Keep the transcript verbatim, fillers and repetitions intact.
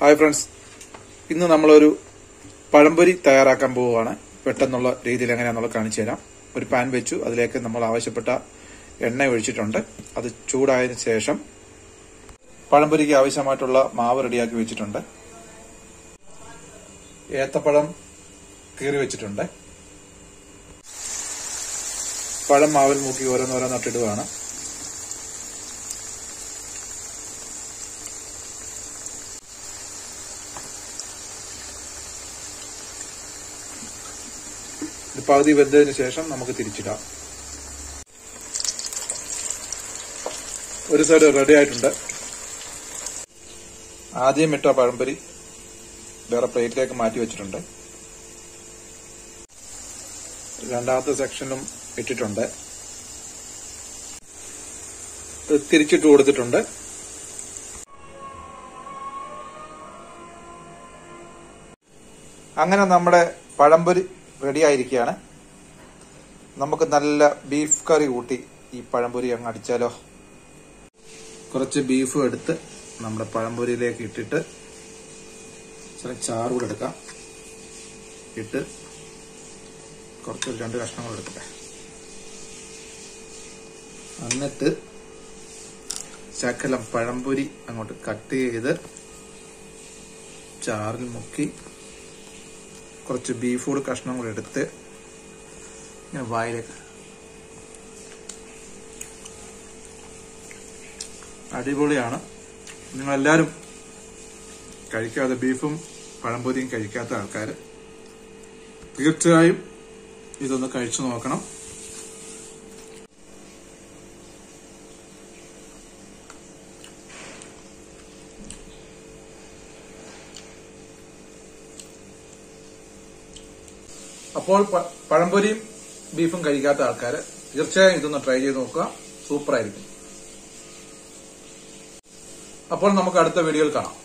Hi friends, ഇന്ന് നമ്മളൊരു പഴംപൊരി തയ്യാറാക്കാൻ പോവുകയാണ്. പെട്ടെന്നുള്ള രീതിയിൽ എങ്ങനെയാണെന്നുള്ളത് കാണിച്ചു തരാം. ഒരു പാൻ വെച്ചു, അതിലേക്ക് നമ്മൾ ആവശ്യപ്പെട്ട എണ്ണ ഒഴിച്ചിട്ടുണ്ട്. അത് ചൂടായതിനു ശേഷം പഴംപൊരിക്ക് ആവശ്യമായിട്ടുള്ള മാവ് റെഡിയാക്കി വെച്ചിട്ടുണ്ട്. ഏത്തപ്പഴം കീറി വെച്ചിട്ടുണ്ട്. പഴം മാവിൽ മുക്കി ഓരോന്നോരോന്നിട്ടിടുകയാണ്. പകുതി വെന്തതിന് ശേഷം നമുക്ക് തിരിച്ചിടാം. ഒരു സൈഡ് റെഡി ആയിട്ടുണ്ട്. ആദ്യം ഇട്ട പഴംപൊരി വേറെ പ്ലേറ്റിലേക്ക് മാറ്റി വെച്ചിട്ടുണ്ട്. രണ്ടാമത്തെ സെക്ഷനിലും ഇട്ടിട്ടുണ്ട്. തിരിച്ചിട്ട് കൊടുത്തിട്ടുണ്ട്. അങ്ങനെ നമ്മുടെ പഴംപൊരി റെഡിയായിരിക്കുകയാണ്. നമുക്ക് നല്ല ബീഫ് കറി കൂട്ടി ഈ പഴംപൊരി അങ്ങ് അടിച്ചാലോ. കുറച്ച് ബീഫ് എടുത്ത് നമ്മുടെ പഴംപൊരിയിലേക്ക് ഇട്ടിട്ട് ചില ചാറ് കൂടെ എടുക്കാം. ഇട്ട് കുറച്ച് രണ്ട് കഷ്ണങ്ങൾ എടുക്കട്ടെ. എന്നിട്ട് ശകലം പഴംപൊരി അങ്ങോട്ട് കട്ട് ചെയ്ത് ചാറിൽ മുക്കി കുറച്ച് ബീഫ് കൂടി കഷ്ണം കൂടെ എടുത്ത് ഞാൻ വായിലേക്ക്. അടിപൊളിയാണ്. നിങ്ങളെല്ലാവരും കഴിക്കാതെ ബീഫും പഴംപൊരിയും കഴിക്കാത്ത ആൾക്കാർ തീർച്ചയായും ഇതൊന്ന് കഴിച്ചു നോക്കണം. അപ്പോൾ പഴംപൊരിയും ബീഫും കഴിക്കാത്ത ആൾക്കാർ തീർച്ചയായും ഇതൊന്ന് ട്രൈ ചെയ്ത് നോക്കുക. സൂപ്പർ ആയിരിക്കും. അപ്പോൾ നമുക്ക് അടുത്ത വീഡിയോയിൽ കാണാം.